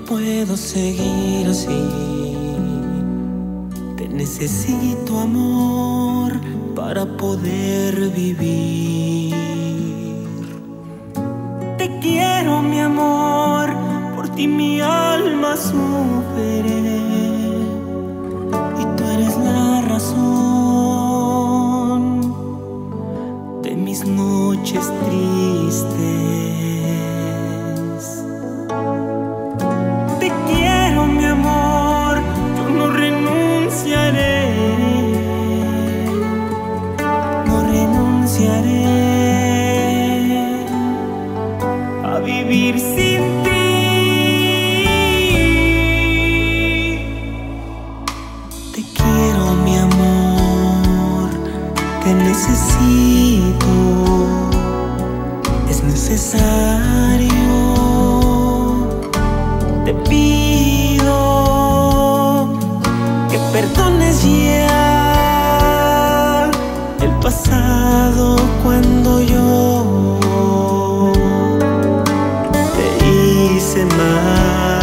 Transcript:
puedo seguir así. Te necesito, amor, para poder vivir. Te quiero, mi amor, por ti mi alma sufre. Y tú eres la razón de mis noches tristes. Te quiero, mi amor, yo no renunciaré. No renunciaré a vivir sin ti. Te quiero, mi amor, te necesito. Es necesario. Te pido que perdones ya el pasado cuando yo te hice mal.